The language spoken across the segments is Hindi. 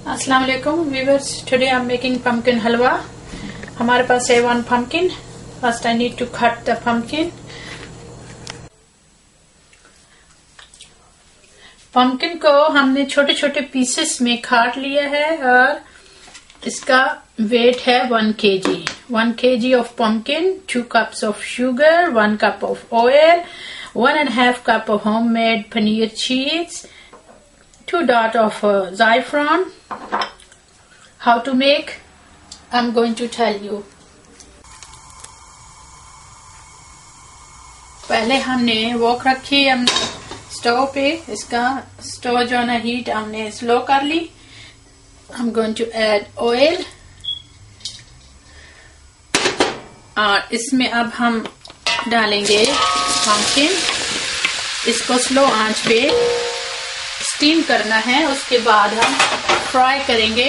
अस्सलाम वालेकुम viewers, today I am making pumpkin halwa. हमारे पास है 1 pumpkin। First I need to cut the pumpkin। pumpkin को हमने छोटे छोटे पीसेस में काट लिया है और इसका वेट है 1 kg। 1 kg of pumpkin, 2 cups of sugar, 1 cup of oil, 1.5 cup of homemade paneer cheese, 2 dots of saffron. How to make? I'm going to tell you. पहले हमने वॉक रखी हम स्टोव पे। इसका स्टोव जो है ना हीट हमने स्लो कर ली। I'm going to add oil और इसमें अब हम डालेंगे pumpkin। इसको स्लो आंच पे स्टीम करना है, उसके बाद हम फ्राई करेंगे।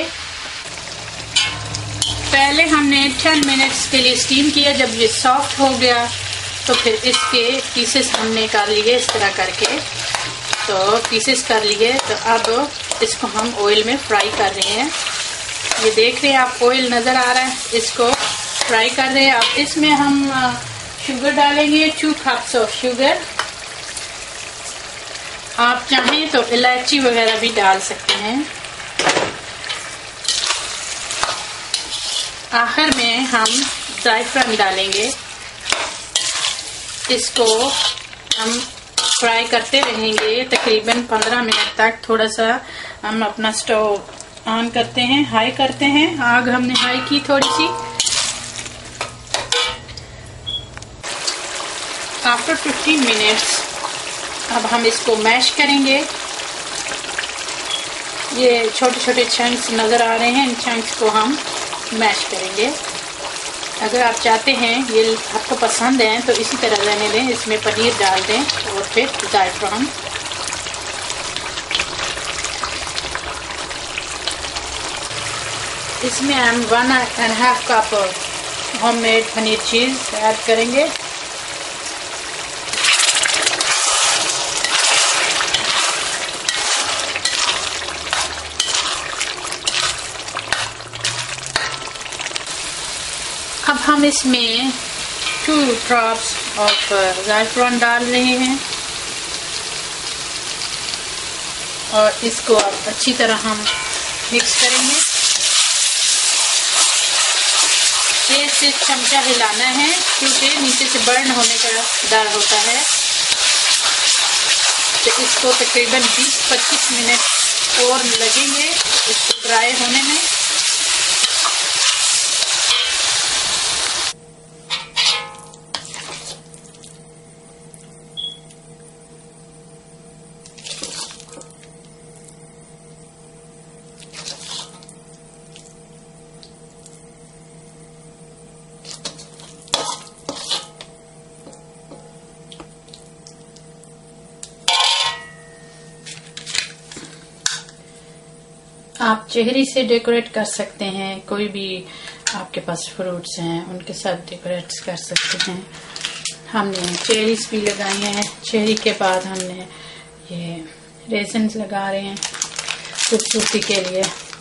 पहले हमने 10 मिनट्स के लिए स्टीम किया। जब ये सॉफ्ट हो गया तो फिर इसके पीसेस हमने कर लिए इस तरह करके। तो पीसेस कर लिए तो अब इसको हम ऑयल में फ्राई कर रहे हैं। ये देख रहे हैं आप, ऑयल नजर आ रहा है, इसको फ्राई कर रहे हैं। अब इसमें हम शुगर डालेंगे, 2 cups ऑफ शुगर। आप चाहें तो इलायची वगैरह भी डाल सकते हैं। आखिर में हम जायफरान डालेंगे। इसको हम फ्राई करते रहेंगे तकरीबन 15 मिनट तक। थोड़ा सा हम अपना स्टोव ऑन करते हैं, हाई करते हैं। आग हमने हाई की थोड़ी सी। आफ्टर 15 मिनट्स अब हम इसको मैश करेंगे। ये छोटे छोटे चंक्स नजर आ रहे हैं, इन चंक्स को हम मैश करेंगे। अगर आप चाहते हैं ये आपको पसंद है तो इसी तरह रहने दें, इसमें पनीर डाल दें और फिर जायफरान। इसमें हम 1.5 कप होममेड पनीर चीज ऐड करेंगे। अब हम इसमें 2 drops ऑफ जायफरान डाल रहे हैं और इसको अब अच्छी तरह हम मिक्स करेंगे। तेज से चमचा हिलाना है क्योंकि नीचे से बर्न होने का डर होता है। तो इसको तकरीबन 20-25 मिनट और लगेंगे इसको ड्राई होने में। आप चेहरी से डेकोरेट कर सकते हैं, कोई भी आपके पास फ्रूट्स हैं उनके साथ डेकोरेट कर सकते हैं। हमने चेरीज भी लगाई हैं। चेरी के बाद हमने ये रेजन्स लगा रहे हैं खूबसूरती के लिए।